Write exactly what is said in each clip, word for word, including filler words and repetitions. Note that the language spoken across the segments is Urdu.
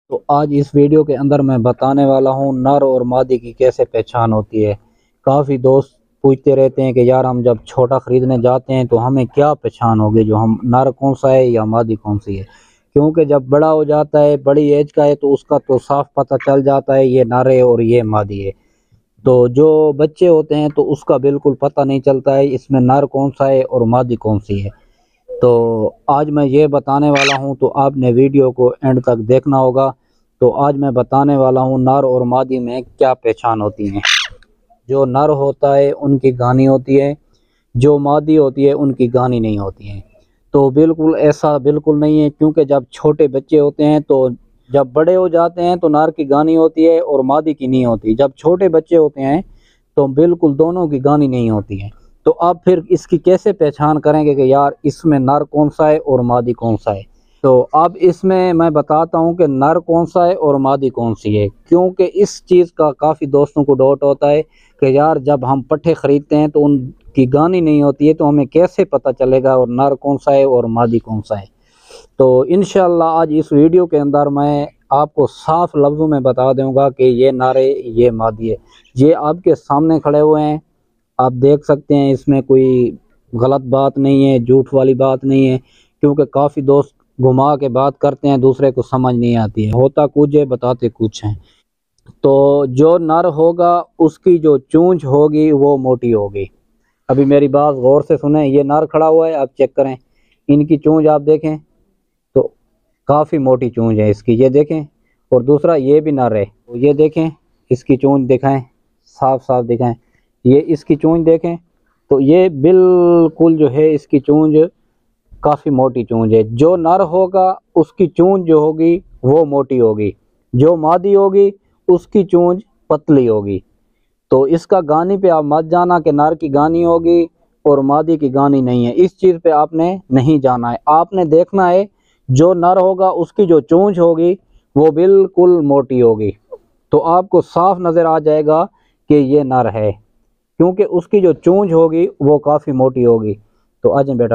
تو آج اس ویڈیو کے اندر میں بتانے والا ہوں نر اور مادی کی کیسے پہچان ہوتی ہے۔ کافی دوست پوچھتے رہتے ہیں کہ یار ہم جب چھوٹا خریدنے جاتے ہیں تو ہمیں کیا پہچان ہوگی جو ہم نر کون سا ہے یا مادی کون سی ہے، کیونکہ جب بڑا ہو جاتا ہے، بڑی ایج کا ہے، تو اس کا تو صاف پتہ چل جاتا ہے یہ نر ہے اور یہ مادی ہے۔ تو جو بچے ہوتے ہیں تو اس کا بالکل پتہ نہیں چلتا ہے اس میں نر کون سا ہے اور مادی کون سی ہے۔ تو آج میں یہ بتانے والا ہوں، تو آپ نے ویڈیو کو اینڈ تک دیکھنا ہوگا۔ تو آج میں بتانے والا ہوں نر اور مادی میں کیا پہچان ہوتی ہیں۔ جو نر ہوتا ہے ان کی گانی ہوتی ہے، جو مادی ہوتی ہے ان کی گانی نہیں ہوتی ہے۔ تو بالکل ایسا بالکل نہیں ہے، کیونکہ جب چھوٹے بچے ہوتے ہیں تو جب بڑے ہو جاتے ہیں تو نر کی گانی ہوتی ہے اور مادی کی نہیں ہوتی۔ جب چھوٹے بچے ہوتے ہیں تو بالکل دونوں کی گانی نہیں ہوتی ہے۔ تو آپ پھر اس کی کیسے پہچان کریں گے کہ یار اس میں نر کون سا ہے اور مادی کون سا ہے؟ تو اب اس میں میں بتاتا ہوں کہ نر کون سا ہے اور مادی کون سی ہے، کیونکہ اس چیز کا کافی دوستوں کو ڈاؤٹ ہوتا ہے کہ یار جب ہم پٹھے خریدتے ہیں تو ان کی گانی نہیں ہوتی ہے تو ہمیں کیسے پتہ چلے گا اور نر کون سا ہے اور مادی کون سا ہے۔ تو انشاءاللہ آج اس ویڈیو کے اندر میں آپ کو صاف لفظوں میں بتا دوں گا کہ یہ نر ہے، یہ مادی ہے۔ یہ آپ کے سامنے کھڑے ہوئے ہیں، آپ دیکھ سکتے ہیں، اس میں کوئی غلط بات نہیں ہے، جھوٹ والی بات نہیں ہے، کیونکہ کافی دوست گھما کے بات کرتے ہیں، دوسرے کو سمجھ نہیں آتی ہے، ہوتا کچھ ہے بتاتے کچھ ہیں۔ تو جو نر ہوگا اس کی جو چونچ ہوگی وہ موٹی ہوگی۔ ابھی میری بات غور سے سنیں، یہ نر کھڑا ہوا ہے، آپ چیک کریں، ان کی چونچ آپ دیکھیں تو کافی موٹی چونچ ہے اس کی، یہ دیکھیں۔ اور دوسرا یہ بھی نر ہے، یہ دیکھیں، اس کی چونچ دکھائیں، صاف صاف دکھائیں، یہ اس کی چونچ دیکھیں تو یہ بالکل جو ہے اس کی چونچ کافی موٹی چونچ ہے۔ جو نر ہوگا اس کی چونچ جو ہوگی وہ موٹی ہوگی، جو مادی ہوگی اس کی چونچ پتلی ہوگی۔ تو اس کا گانی پہ آپ مت جانا کہ نر کی گانی ہوگی اور مادی کی گانی نہیں ہے، اس چیز پہ آپ نے نہیں جانا ہے۔ آپ نے دیکھنا ہے جو نر ہوگا اس کی جو چونچ ہوگی وہ بالکل موٹی ہوگی، تو آپ کو صاف نظر آ جائے گا کہ یہ نر ہے، کیونکہ اس کی جو چونچ ہوگی وہ کافی موٹی ہوگی۔ تو آ جائیں بیٹا،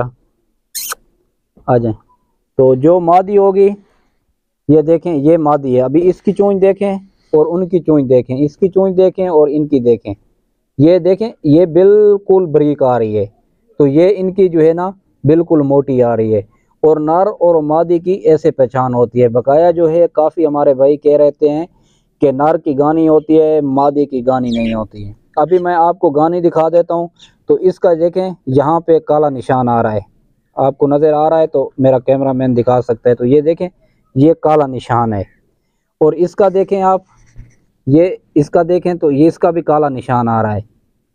آ جائیں۔ تو جو مادی ہوگی، یہ دیکھیں، یہ مادی ہے، ابھی اس کی چونچ دیکھیں اور ان کی چونچ دیکھیں، اس کی چونچ دیکھیں اور ان کی دیکھیں، یہ دیکھیں، یہ بالکل بریک آ رہی ہے، تو یہ ان کی جو ہے نا بالکل موٹی آ رہی ہے۔ اور نر اور مادی کی ایسے پہچان ہوتی ہے۔ بقایا جو ہے کافی ہمارے بھائی کہہ رہتے ہیں کہ نر کی گانی ہوتی ہے، مادی کی گانی نہیں ہوتی ہے۔ ابھی میں آپ کو گانی دکھا دیتا ہوں، تو اس کا دیکھیں یہاں پہ کالا نشان آ رہا ہے، آپ کو نظر آ رہا ہے تو میرا کیمرہ مین دکھا سکتا ہے، تو یہ دیکھیں، یہ کالا نشان ہے۔ اور اس کا دیکھیں آپ، یہ اس کا دیکھیں تو یہ اس کا بھی کالا نشان آ رہا ہے،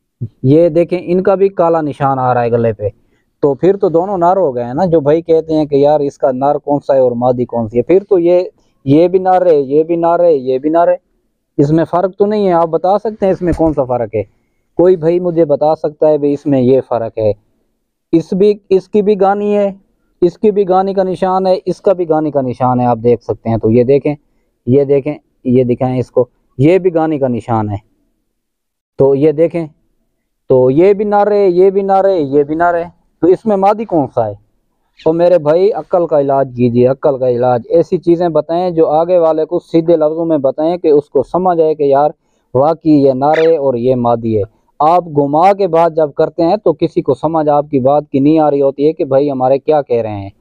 یہ دیکھیں ان کا بھی کالا نشان آ رہا ہے گلے پہ۔ تو پھر تو دونوں نر ہو گئے ہیں نا، جو بھائی کہتے ہیں کہ یار اس کا نر کون سا ہے اور مادی کون سی ہے، پھر تو یہ یہ بھی نر ہے، یہ بھی نر ہے، یہ بھی نر ہے، اس میں فرق تو نہیں ہے۔ آپ بتا سکتے ہیں اس میں کون سا فرق ہے؟ کوئی بھائی مجھے بتا سکتا ہے بھی اس میں یہ فرق ہے؟ اس بھی اس کی بھی گانی ہے، اس کی بھی گانی کا نشان ہے، اس کا بھی گانی کا نشان ہے، آپ دیکھ سکتے ہیں۔ تو یہ دیکھیں، یہ دیکھیں، یہ دکھائیں اس کو، یہ بھی گانی کا نشان ہے، تو یہ دیکھیں، تو یہ بھی نر ہے، یہ بھی نر ہے، یہ بھی نر ہے، تو اس میں مادی کون سا ہے؟ تو میرے بھائی عقل کا علاج کیجیے، عقل کا علاج، ایسی چیزیں بتائیں جو آگے والے کو سیدھے لفظوں میں بتائیں کہ اس کو سمجھ آئے کہ یار واقعی یہ نر ہے اور یہ مادی ہے۔ آپ گما کے بات جب کرتے ہیں تو کسی کو سمجھ آپ کی بات کی نہیں آ رہی ہوتی ہے کہ بھائی ہمارے کیا کہہ رہے ہیں۔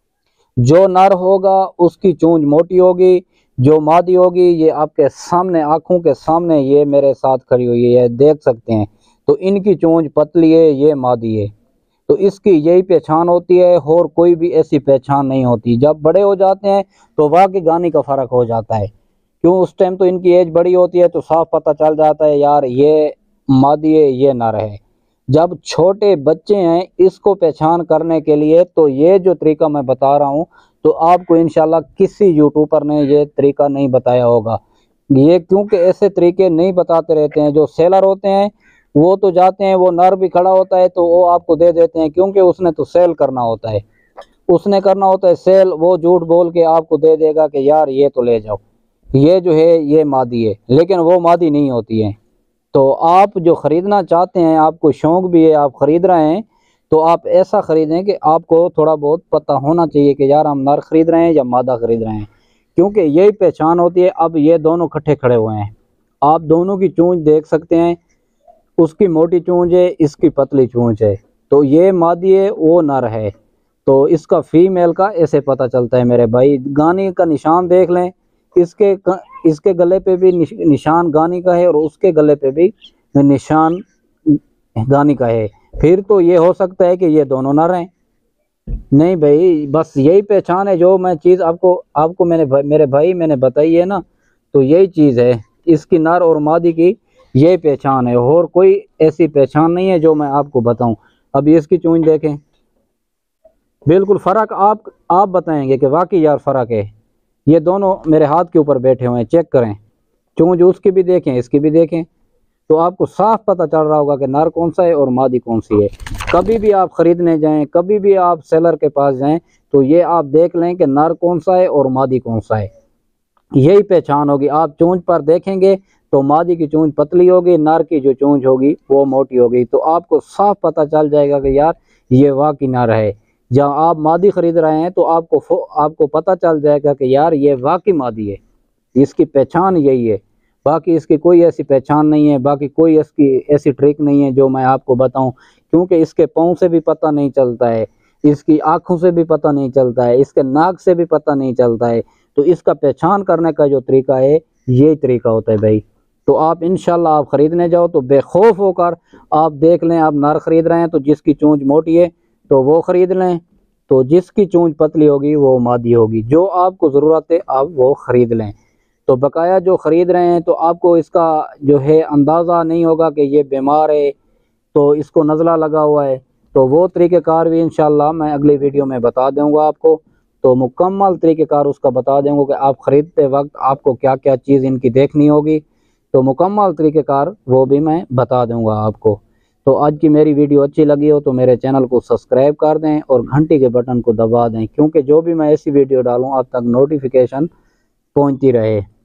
جو نر ہوگا اس کی چونچ موٹی ہوگی، جو مادی ہوگی یہ آپ کے سامنے، آنکھوں کے سامنے، یہ میرے ساتھ کھڑی ہوئی ہے، دیکھ سکتے ہیں، تو ان کی چونچ پتلی ہے، یہ مادی ہے۔ تو اس کی یہی پہچان ہوتی ہے، اور کوئی بھی ایسی پہچان نہیں ہوتی۔ جب بڑے ہو جاتے ہیں تو واقعی گانی کا فرق ہو جاتا ہے، کیوں اس ٹائم تو ان کی ایج بڑی ہوتی ہے تو صاف پتہ چل جاتا ہے یار یہ مادی ہے، یہ نر ہے۔ جب چھوٹے بچے ہیں اس کو پہچان کرنے کے لیے تو یہ جو طریقہ میں بتا رہا ہوں تو آپ کو انشاءاللہ کسی یوٹیوبر نے یہ طریقہ نہیں بتایا ہوگا۔ یہ کیونکہ ایسے طریقے نہیں بتاتے رہتے ہیں، جو سیلر ہوتے ہیں وہ تو جاتے ہیں، وہ نر بھی کھڑا ہوتا ہے تو وہ آپ کو دے دیتے ہیں، کیونکہ اس نے تو سیل کرنا ہوتا ہے، اس نے کرنا ہوتا ہے سیل، وہ جھوٹ بول کے آپ کو دے دے گا کہ یار یہ تو لے جاؤ، یہ جو ہے یہ مادی ہے، لیکن وہ مادی نہیں ہوتی ہے۔ تو آپ جو خریدنا چاہتے ہیں، آپ کو شوق بھی ہے، آپ خرید رہے ہیں، تو آپ ایسا خریدیں کہ آپ کو تھوڑا بہت پتہ ہونا چاہیے کہ یار ہم نر خرید رہے ہیں یا مادہ خرید رہے ہیں، کیونکہ یہی پہچان ہوتی ہے۔ اب یہ دونوں کٹھے کھڑے ہوئے ہیں، آپ دونوں کی چونچ دیکھ سکتے ہیں، اس کی موٹی چونچ ہے، اس کی پتلی چونچ ہے، تو یہ مادی ہے وہ نر ہے، تو اس کا فیمیل کا ایسے پتہ چلتا ہے میرے بھائی۔ گانی کا نشان دیکھ لیں، اس کے اس کے گلے پہ بھی نشان گانی کا ہے اور اس کے گلے پہ بھی نشان گانی کا ہے، پھر تو یہ ہو سکتا ہے کہ یہ دونوں نر ہیں۔ نہیں بھائی، بس یہی پہچان ہے جو میں چیز آپ کو آپ کو میں نے میرے بھائی میں نے بتائی ہے نا، تو یہی چیز ہے اس کی نر اور مادی کی، یہی پہچان ہے، اور کوئی ایسی پہچان نہیں ہے جو میں آپ کو بتاؤں۔ ابھی اس کی چونچ دیکھیں، بالکل فرق آپ آپ بتائیں گے کہ واقعی یار فرق ہے۔ یہ دونوں میرے ہاتھ کے اوپر بیٹھے ہوئے ہیں، چیک کریں چونچ اس کی بھی دیکھیں، اس کی بھی دیکھیں، تو آپ کو صاف پتہ چل رہا ہوگا کہ نر کون سا ہے اور مادی کون سی ہے۔ کبھی بھی آپ خریدنے جائیں، کبھی بھی آپ سیلر کے پاس جائیں، تو یہ آپ دیکھ لیں کہ نر کون سا ہے اور مادی کون سا ہے، یہی پہچان ہوگی۔ آپ چونچ پر دیکھیں گے تو مادی کی چونچ پتلی ہوگی، نر کی جو چونچ ہوگی وہ موٹی ہوگی، تو آپ کو صاف پتہ چل جائے گا کہ یار یہ واقعی نر ہے۔ جب آپ مادی خرید رہے ہیں تو آپ کو آپ کو پتہ چل جائے گا کہ یار یہ واقعی مادی ہے، اس کی پہچان یہی ہے، باقی اس کی کوئی ایسی پہچان نہیں ہے، باقی کوئی اس کی ایسی ٹرک نہیں ہے جو میں آپ کو بتاؤں، کیونکہ اس کے پاؤں سے بھی پتہ نہیں چلتا ہے، اس کی آنکھوں سے بھی پتہ نہیں چلتا ہے، اس کے ناک سے بھی پتہ نہیں چلتا ہے، تو اس کا پہچان کرنے کا جو طریقہ ہے یہی طریقہ ہوتا ہے بھائی۔ تو آپ انشاءاللہ آپ خریدنے جاؤ تو بے خوف ہو کر آپ دیکھ لیں، آپ نر خرید رہے ہیں تو جس کی چونچ موٹی ہے تو وہ خرید لیں، تو جس کی چونچ پتلی ہوگی وہ مادی ہوگی، جو آپ کو ضرورت ہے آپ وہ خرید لیں۔ تو بقایا جو خرید رہے ہیں تو آپ کو اس کا جو ہے اندازہ نہیں ہوگا کہ یہ بیمار ہے تو اس کو نزلہ لگا ہوا ہے، تو وہ طریقہ کار بھی انشاءاللہ میں اگلی ویڈیو میں بتا دوں گا آپ کو، تو مکمل طریقہ کار اس کا بتا دوں گا کہ آپ خریدتے وقت آپ کو کیا کیا چیز ان کی دیکھنی ہوگی، تو مکمل طریقہ کار وہ بھی میں بتا دوں گا آپ کو۔ تو آج کی میری ویڈیو اچھی لگی ہو تو میرے چینل کو سبسکرائب کر دیں اور گھنٹی کے بٹن کو دبا دیں، کیونکہ جو بھی میں ایسی ویڈیو ڈالوں آپ تک نوٹیفیکیشن پہنچتی رہے۔